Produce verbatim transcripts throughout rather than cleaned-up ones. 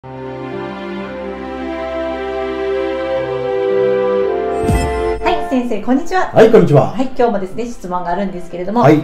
先生、こんにちは。 はい、こんにちは。 はい、今日もですね、質問があるんですけれども、 はい、 はい、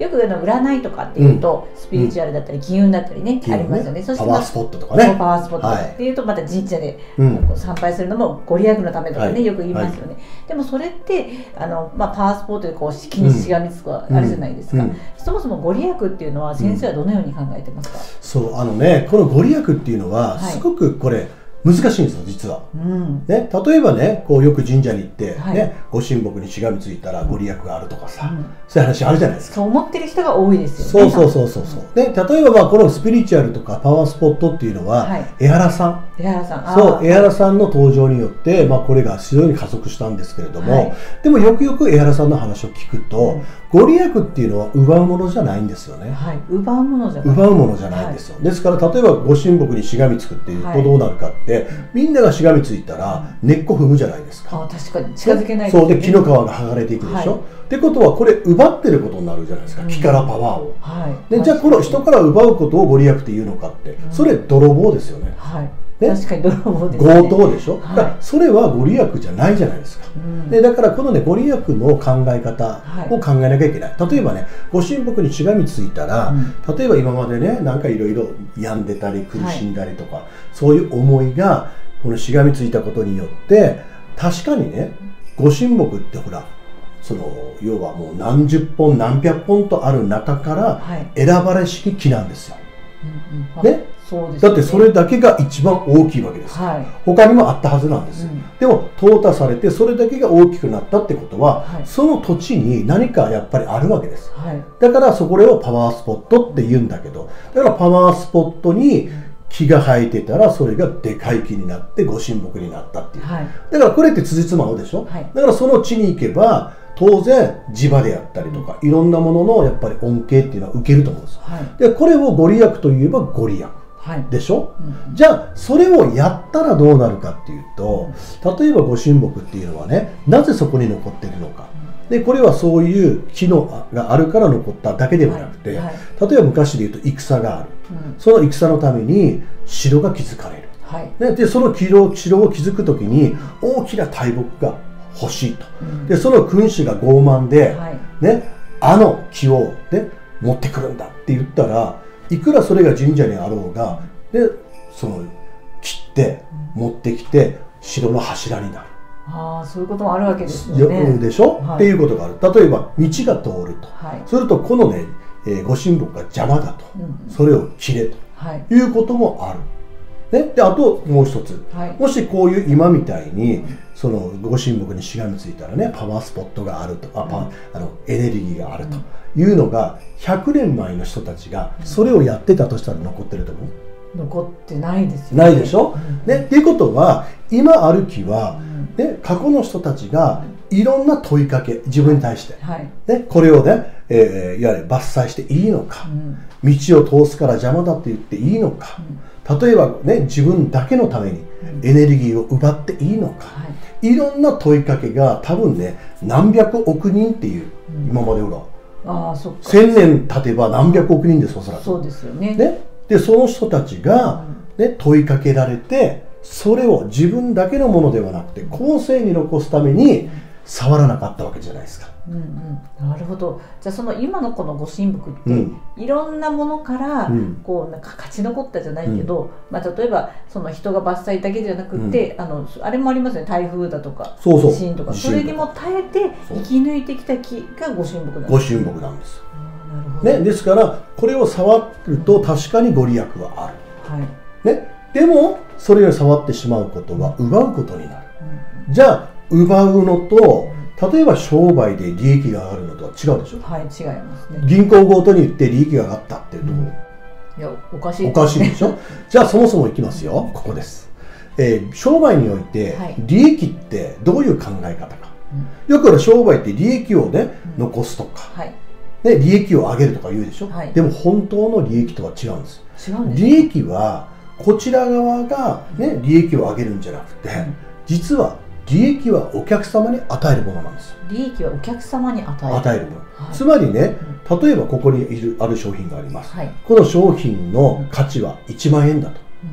よくあの占いとかっていうと、うん、スピリチュアルだったり、金運だったりね、うん、ありますよね。 そして、パワースポットとかね。 パワースポットっていうと、また神社で、うん、参拝するのもご利益のためとかね、はい、よく言いますよね。はい、でもそれってあの、まあ、パワースポットでこう式にしがみつくあるじゃないですか。そもそもご利益っていうのは先生はどのように考えてますか？ そう、あのね、このご利益っていうのはすごくこれ、はい、難しいんですよ、実は。うん、ね、例えばね、こうよく神社に行って、はい、ね、ご神木にしがみついたらご利益があるとかさ、うん、そういう話あるじゃないですか。 そう思ってる人が多いですよね。 そうそうそうそう。で、例えばまあこのスピリチュアルとかパワースポットっていうのは、はい、江原さん。 江原さん。 そう、江原さんの登場によって、まあこれが非常に加速したんですけれども、はい、でもよくよく江原さんの話を聞くと、うん、ご利益っていうのは奪うものじゃないんですよね。 はい、奪うものじゃない。 奪うものじゃないんですよ。はい、ですから例えばご神木にしがみつくっていうとどうなるかって、はい、みんながしがみついたら根っこ踏むじゃないですか。 あ、確かに近づけないですね。 そうで木の皮が剥がれていくでしょ。はい、ってことはこれ奪ってることになるじゃないですか。木からパワーを。はい、でじゃあこの人から奪うことをご利益っていうのかって、うん、それ泥棒ですよね。はい、ね、確かに泥棒ですね。強盗でしょ。はい、だからそれはご利益じゃないじゃないですか。うん、でだからこのねご利益の考え方を考えなきゃいけない。はい、例えばねご神木にしがみついたら、うん、例えば今までねなんかいろいろ病んでたり苦しんだりとか、はい、そういう思いがこのしがみついたことによって確かにねご神木ってほらその要はもう何十本何百本とある中から選ばれしき木なんですよ。はい、ね。そうですね、だってそれだけが一番大きいわけです、はい、他にもあったはずなんです、うん、でも淘汰されてそれだけが大きくなったってことは、はい、その土地に何かやっぱりあるわけです、はい、だからそこをパワースポットって言うんだけど、だからパワースポットに木が生えてたらそれがでかい木になってご神木になったっていう、はい、だからこれって辻褄合うでしょ、はい、だからその地に行けば当然磁場であったりとかいろんなもののやっぱり恩恵っていうのは受けると思うんです、はい、でこれをご利益といえばご利益でしょ、うん、じゃあそれをやったらどうなるかっていうと、例えばご神木っていうのはねなぜそこに残っているのか、でこれはそういう木のがあるから残っただけではなくて、はいはい、例えば昔で言うと戦がある、うん、その戦のために城が築かれる、はい、ね、でその城を築く時に大きな大木が欲しいと、うん、でその君主が傲慢で、はい、ね、あの木を、ね、持ってくるんだって言ったらいくらそれが神社にあろうが、でその切って持ってきて城の柱になる。 ああ、そういうこともあるわけですよね。 でしょ、はい、っていうことがある。例えば道が通ると、はい、するとこのね、えー、ご神木が邪魔だと、うん、それを切れと、はい、いうこともある。ね、であともう一つ、はい、もしこういう今みたいに、うん、そのご神木にしがみついたらねパワースポットがあると、あ、うん、パあのエネルギーがあるというのがひゃくねんまえの人たちがそれをやってたとしたら残ってると思う？ 残ってないですよね。 ないでしょ、うん、ね、っていうことは今ある木は、うん、ね、過去の人たちがいろんな問いかけ自分に対して、はい、ね、これをね、えー、いわゆる伐採していいのか、うん、道を通すから邪魔だって言っていいのか、うん、例えばね自分だけのためにエネルギーを奪っていいのか、はい、いろんな問いかけが多分ね何百億人っていう、うん、今までほらあそっかせんねん経てば何百億人ですおそらく。 そうですよね。 ね、でその人たちが、ね、問いかけられてそれを自分だけのものではなくて後世に残すために触らなかったわけじゃないですか。 うんうん、なるほど。じゃあその今のこのご神木って、うん、いろんなものからこうなんか勝ち残ったじゃないけど、うん、まあ、例えばその人が伐採だけじゃなくて、うん、あのあれもありますよね、台風だとか地震とか、それにも耐えて生き抜いてきた木がご神木なんです。 ご神木なんです。なるほど、ね、ですからこれを触ると確かにご利益はある、はい、ね、でもそれを触ってしまうことは奪うことになる、うん、じゃあ奪うのと例えば商売で利益が上がるのとは違うでしょ。はい、違いますね。銀行強盗に言って利益が上がったっていうところ、うん、いやおかしい、ね、おかしいでしょ。じゃあそもそもいきますよ。ここです、えー、商売において利益ってどういう考え方か、うん、よく商売って利益をね、うん、残すとか、はい、ね、利益を上げるとか言うでしょ、はい、でも本当の利益とは違うんです。違うんです。利益はこちら側が、ね、利益を上げるんじゃなくて、うん、実は利益はお客様に与えるものなんです。 利益はお客様に与える与えるもの、はい、つまりね、例えばここにいるある商品があります、はい、この商品の価値はいちまんえんだと、うん、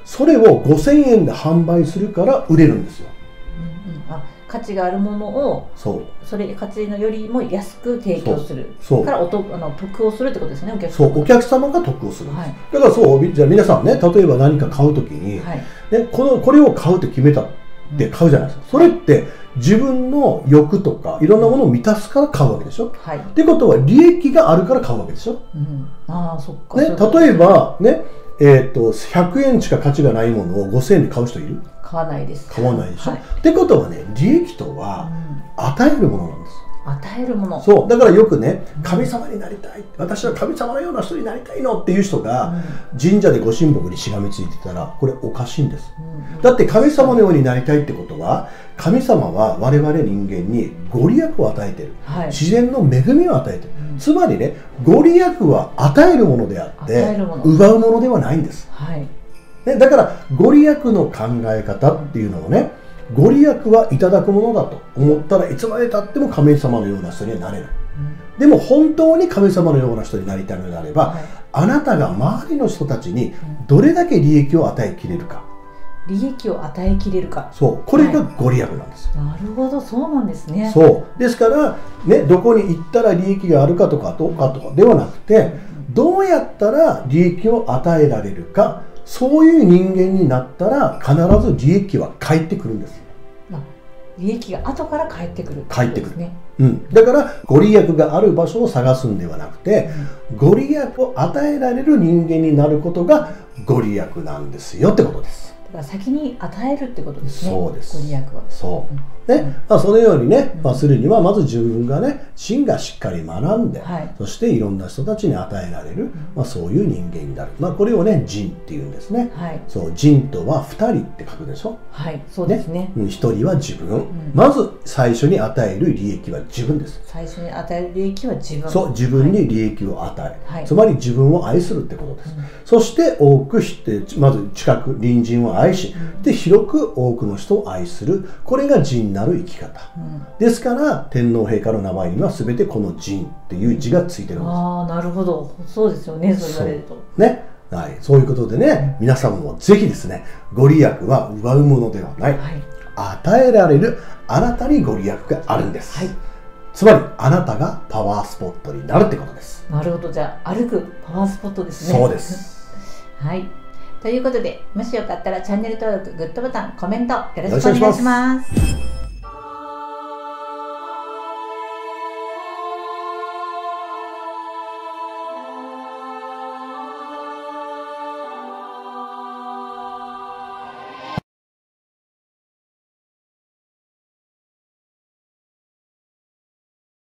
それをごせんえんで販売するから売れるんですよ。 うんうん、あ、価値があるものをそうそれ価値のよりも安く提供するからおとあの得をするってことですね。お客様そうお客様が得をするんです、はい、だからそうじゃあ皆さんね、例えば何か買うときに、はい、ね、このこれを買うって決めたって買うじゃないですか、うん、それって自分の欲とかいろんなものを満たすから買うわけでしょ、はい、ってことは利益があるから買うわけでしょ、うん、あそっか、ね、例えばね、えー、とひゃくえんしか価値がないものをごせんえんで買う人いる？ 買わないです。 買わないでしょ、はい、ってことはね、利益とは与えるものなんです。 与えるもの。 そうだからよくね、神様になりたい、私は神様のような人になりたいのっていう人が神社でご神木にしがみついてたらこれおかしいんです、うん、だって神様のようになりたいってことは、神様は我々人間にご利益を与えている、はい、自然の恵みを与えている、うん、つまりね、ご利益は与えるものであって奪うものではないんです、はい、ね、だからご利益の考え方っていうのをね、ご利益はいただくものだと思ったらいつまでたっても神様のような人にはなれない、うん、でも本当に神様のような人になりたいのであれば、はい、あなたが周りの人たちにどれだけ利益を与えきれるか、 利益を与えきれるか、 そうこれがご利益なんですよ、 はい、なるほど、そうなんですね。 そうですから、ね、どこに行ったら利益があるかとかどうかとかではなくて、どうやったら利益を与えられるか、そういう人間になったら必ず利益は返ってくるんです。 利益が後から返ってくる、 返ってくる、ね、うん、だからご利益がある場所を探すんではなくて、うん、ご利益を与えられる人間になることがご利益なんですよってことです。 だから先に与えるってことですね。 そうです。 ご利益は。 そう。うんね、うん、まあそのようにね、まあ、するにはまず自分がね、真がしっかり学んで、はい、そしていろんな人たちに与えられる、うん、まあ、そういう人間になる。まあこれをね、人っていうんですね。はい、そう、人とは二人って書くでしょ。はい、そうですね。ね、一人は自分、うん。まず最初に与える利益は自分です。 最初に与える利益は自分。 そう、自分に利益を与え、はい、つまり自分を愛するってことです。うん、そして多くして、まず近く隣人を愛し、うん、で広く多くの人を愛する。これが人なる生き方、うん、ですから天皇陛下の名前には全てこの人っていう字がついてるんです。 ああ、なるほど、そうですよね、そう言われるとね、はい、そういうことでね、うん、皆さんもぜひですね、ご利益は奪うものではない、はい、与えられるあなたにご利益があるんです、はい、つまりあなたがパワースポットになるってことです。 なるほど、じゃあ歩くパワースポットですね。 そうですはい、ということで、もしよかったらチャンネル登録、グッドボタン、コメントよろしくお願いします。